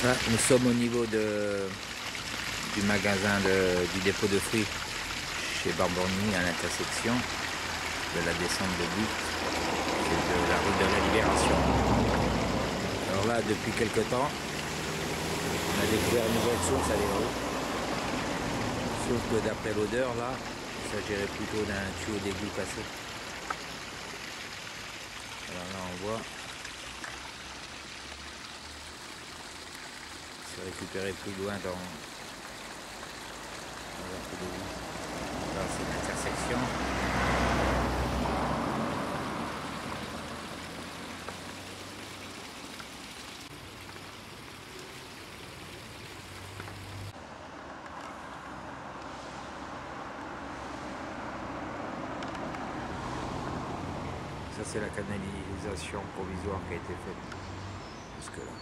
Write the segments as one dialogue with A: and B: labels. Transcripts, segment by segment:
A: Là, nous sommes au niveau du magasin du dépôt de fruits chez Barborny, à l'intersection de la descente de Butte et de la route de la Libération. Alors là, depuis quelque temps, on a découvert une nouvelle source à l'Hérault. Sauf que d'après l'odeur, là, il s'agirait plutôt d'un tuyau d'égout cassé. Alors là, on voit. C'est récupéré plus loin dans la route d'égout. Là, c'est l'intersection. Ça, c'est la canalisation provisoire qui a été faite jusque là.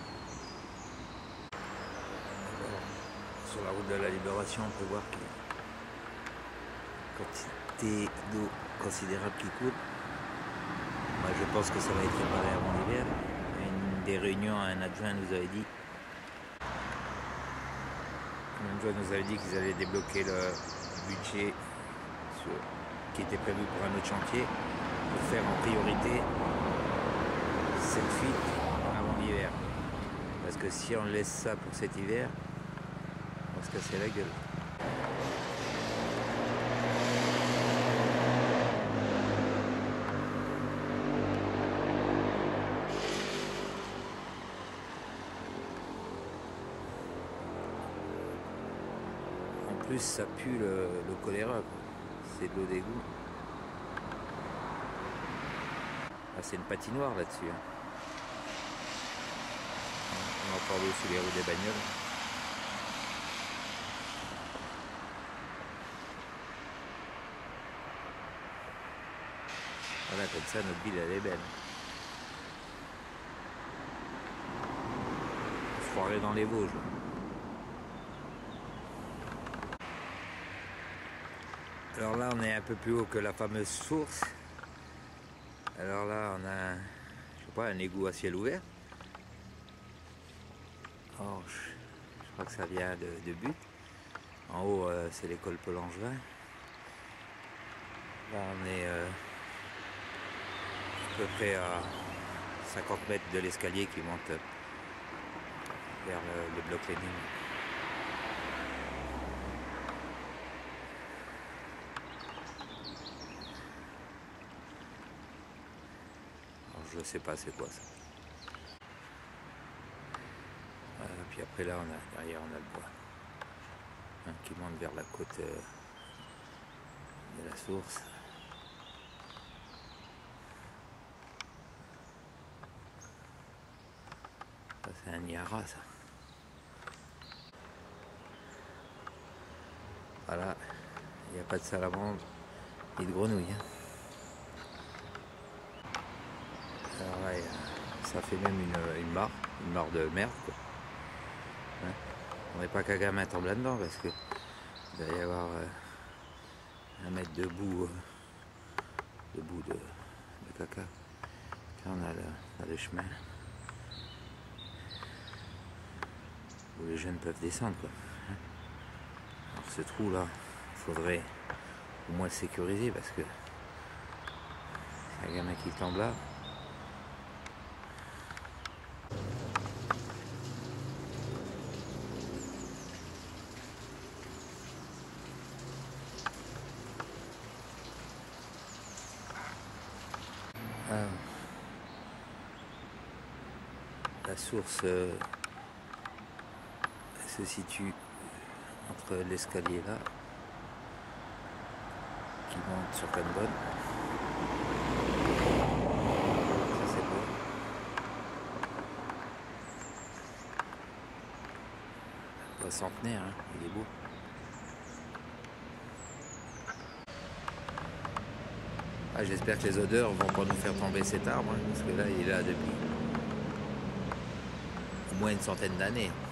A: Alors, sur la route de la Libération, on peut voir qu'il y a une quantité d'eau considérable qui coule. Moi, je pense que ça va être réparé avant l'hiver. Une des réunions, un adjoint nous avait dit qu'ils allaient débloquer le budget qui était prévu pour un autre chantier pour faire en priorité cette fuite avant l'hiver. Parce que si on laisse ça pour cet hiver, on va se casser la gueule. En plus, ça pue le choléra, c'est de l'eau d'égout. Ah, c'est une patinoire là-dessus. On va parler sous les roues des bagnoles. Voilà, comme ça, notre ville, elle est belle. On se croirait dans les Vosges. Alors là, on est un peu plus haut que la fameuse source. Alors là, on a, je sais pas, un égout à ciel ouvert. Oh, je crois que ça vient de Butte. En haut, c'est l'école Paul Angevin. Là, on est à peu près à 50 mètres de l'escalier qui monte vers le bloc Lénine. Alors, je sais pas c'est quoi ça. Puis après là, derrière on a le bois qui monte vers la côte de la source. Ça, c'est un Niagara, ça. Voilà, il n'y a pas de salamandre ni de grenouille. Alors là, ça fait même une mare de merde, quoi. On n'est pas qu'à gamin tombe là-dedans parce que il doit y avoir un mètre de boue de caca. Là, on a le chemin où les jeunes peuvent descendre, quoi. Alors ce trou là, il faudrait au moins le sécuriser parce que c'est un gamin qui tombe là. La source elle se situe entre l'escalier là qui monte sur Canbonne. Ça c'est beau. Un centenaire, hein, il est beau. Ah, j'espère que les odeurs vont pas nous faire tomber cet arbre, hein, parce que là il est là depuis au moins une centaine d'années.